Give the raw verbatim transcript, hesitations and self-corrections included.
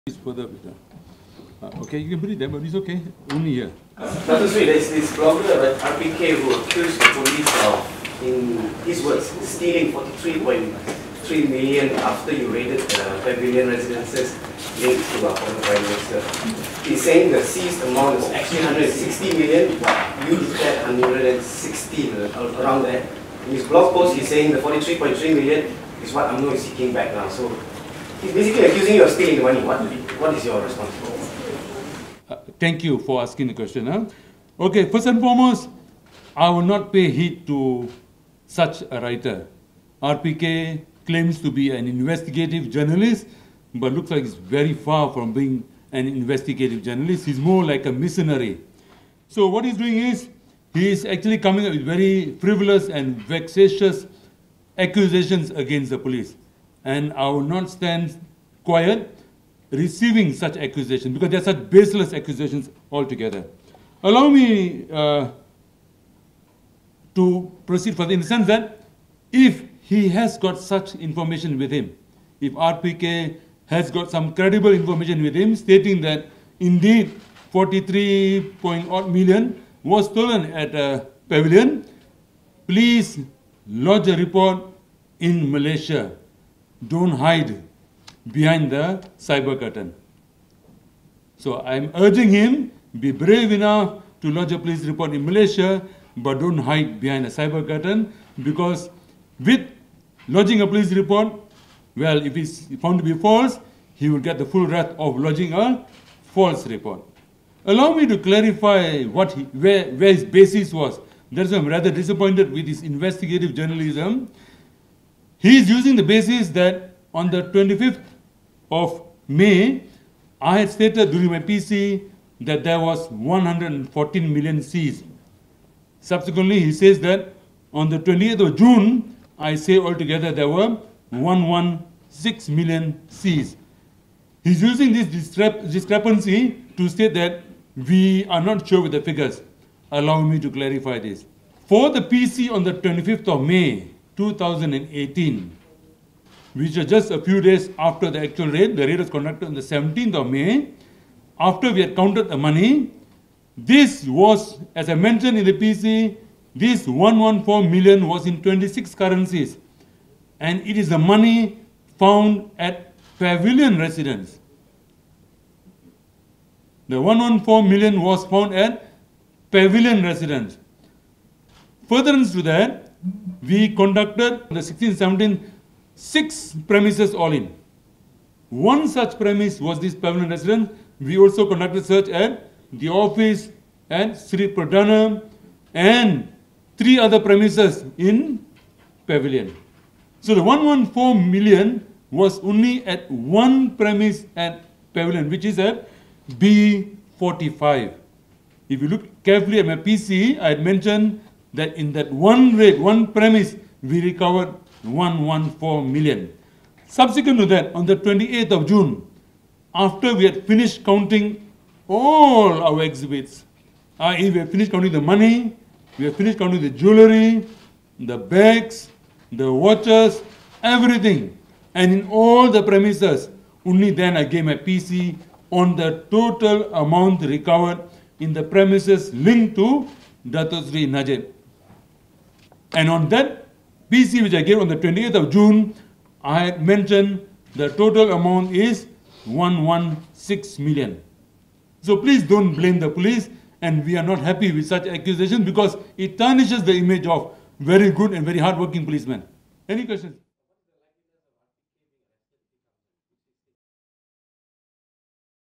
It's further better. Uh, okay, you can put it there, but it's okay. Only here. Datuk, there's this blogger, R P K, who accused the police of, in his words, stealing forty-three point three million after you raided the pavilion residences linked to our former Prime Minister. He's saying the seized amount is actually one hundred sixty million, you declared one hundred sixteen, around there. In his blog post, he's saying the forty-three point three million is what UMNO is seeking back now. So he's basically accusing you of stealing the money. What, what is your response? Uh, thank you for asking the question. Huh? Okay, first and foremost, I will not pay heed to such a writer. R P K claims to be an investigative journalist, but looks like he's very far from being an investigative journalist. He's more like a missionary. So what he's doing is, he is actually coming up with very frivolous and vexatious accusations against the police. And I will not stand quiet receiving such accusations, because they're such baseless accusations altogether. Allow me uh, to proceed further, in the sense that if he has got such information with him, if R P K has got some credible information with him stating that indeed forty-three point odd million was stolen at a pavilion, please lodge a report in Malaysia. Don't hide behind the cyber curtain. So I'm urging him, be brave enough to lodge a police report in Malaysia, but don't hide behind a cyber curtain, because with lodging a police report, well, if it's found to be false, he will get the full wrath of lodging a false report. Allow me to clarify what he, where, where his basis was. That's why I'm rather disappointed with his investigative journalism. He is using the basis that on the twenty-fifth of May, I had stated during my P C that there was one hundred fourteen million seized. Subsequently, he says that on the twenty-eighth of June, I say altogether there were one hundred sixteen million seized. He's using this discrep discrepancy to state that we are not sure with the figures. Allow me to clarify this. For the P C on the twenty-fifth of May two thousand eighteen, which was just a few days after the actual raid, the raid was conducted on the seventeenth of May, after we had counted the money, this was, as I mentioned in the P C, this one hundred fourteen million was in twenty-six currencies, and it is the money found at pavilion residence. The one hundred fourteen million was found at pavilion residence. Furtherance to that, we conducted on the sixteenth, seventeenth, six premises all in. One such premise was this pavilion residence. We also conducted search at the office at Seri Perdana and three other premises in pavilion. So the one hundred fourteen million was only at one premise at pavilion, which is at B forty-five. If you look carefully at my P C, I had mentioned that in that one raid, one premise, we recovered one hundred fourteen million. Subsequent to that, on the twenty-eighth of June, after we had finished counting all our exhibits, uh, we had finished counting the money, we had finished counting the jewelry, the bags, the watches, everything. And in all the premises, only then I gave my P C on the total amount recovered in the premises linked to Datuk Seri Najib. And on that P C which I gave on the twenty-eighth of June, I had mentioned the total amount is one hundred sixteen million. So please don't blame the police, and we are not happy with such accusations because it tarnishes the image of very good and very hardworking policemen. Any questions?